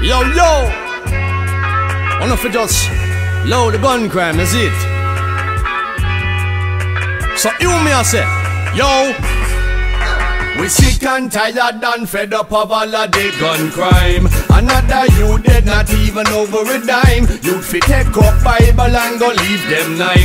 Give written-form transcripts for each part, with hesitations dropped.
Yo, enough for just low the gun crime, is it? So you me I say, yo, we sick and tired and fed up of all of the gun crime. Another youth dead, not even over a dime. You'd fit take up Bible and go leave them 9.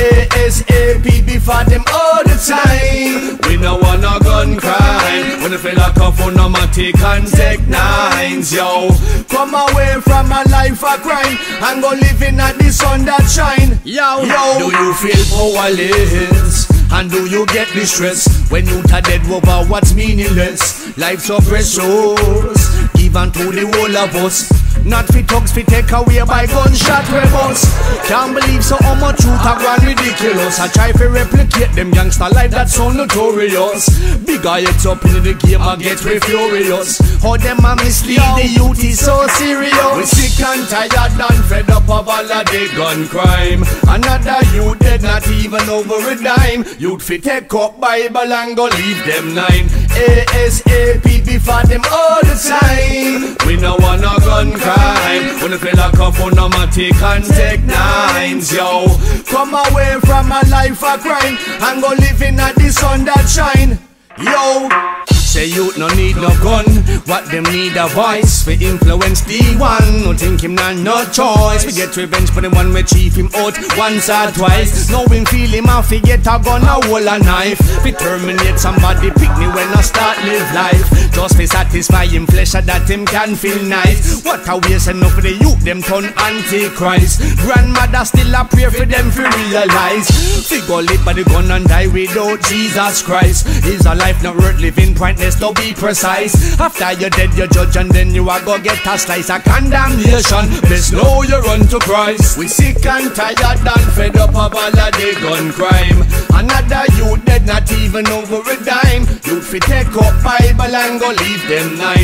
ASAP before them all the time. We no want no gun crime. When the fella come for no matic and take 9s, yo. Come away from a life of crime and go living at the sun that shine. Yo, do you feel powerless? And do you get distress when youth are dead over what's meaningless? Life's so precious, given to the whole of us. Not fit thugs, fit take away by gunshot rebels. Can't believe so how much truth have gone ridiculous. I try to replicate them gangster life that's so notorious. Bigger heads up in the game and get we furious. How them a mislead the youth is so serious. We sick and tired and fed up of all of the gun crime. Another youth dead, not even over a dime. You'd fit take up Bible and go leave them 9. ASAP before them all the time. We no want no gun crime. When the fella come for no matic and take 9s, yo. Come away from a life of crime and go living at the sun that shine. Yo, say youth no need no gun, what them need a voice. We influence D1, no think him not no choice. We get revenge for the one we chief him out once or twice. Now him feel him off, he get a gun, a hole a knife. We terminate somebody, pick me when I start live life. Just to satisfy him flesh so that him can feel nice. What a waste enough for the youth, them turn antichrist. Grandmother still a pray for them to realize. We go live by the gun and die without Jesus Christ. Is a life not worth living, pointless to be precise. After you're dead, you judge and then you a go get a slice of condemnation. There's no you run to Christ. We sick and tired and fed up of all of the gun crime. Another youth dead, not even over a dime. You'd fit take up Bible and go leave them 9.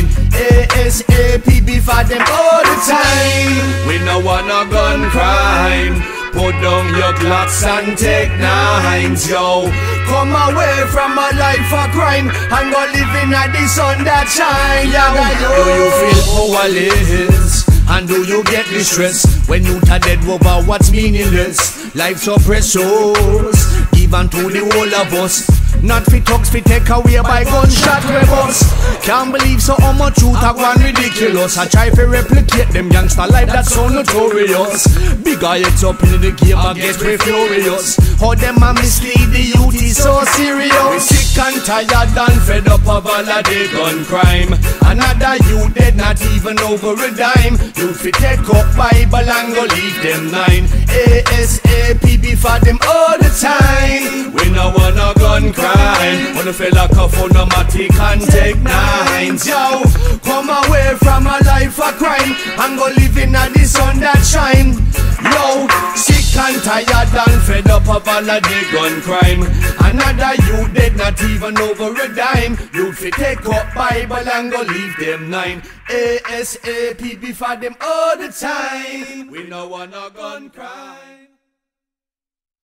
ASAP before them all the time. We no want no gun crime. Put down your Glocks and take 9s, yo. Come away from a life of crime and go living at the sun that shine, yo. Do you feel powerless? And do you get distress when you are dead over what's meaningless? Life's so precious, given to the whole of us. Not fit thugs, fit take away by gunshot rebels. Can't believe so how much truth have gone ridiculous. I try to replicate them gangster life that's so notorious. Bigger heads up in the game and get we furious. How them a mislead the youth is so serious. We sick and tired and fed up of all of the gun crime. Another youth dead, not even over a dime. You'd fit take up Bible and go leave them 9. ASAP before them all the time. We no want no gun crime. When the fella come for no matic and take 9s, yo. Come away from a life of crime and go living at the sun that shine. Yo, sick and tired and fed up of all of the gun crime. Another youth dead, not even over a dime. You'd fit take up Bible and go leave them 9. ASAP before them all the time. We no want no gun crime.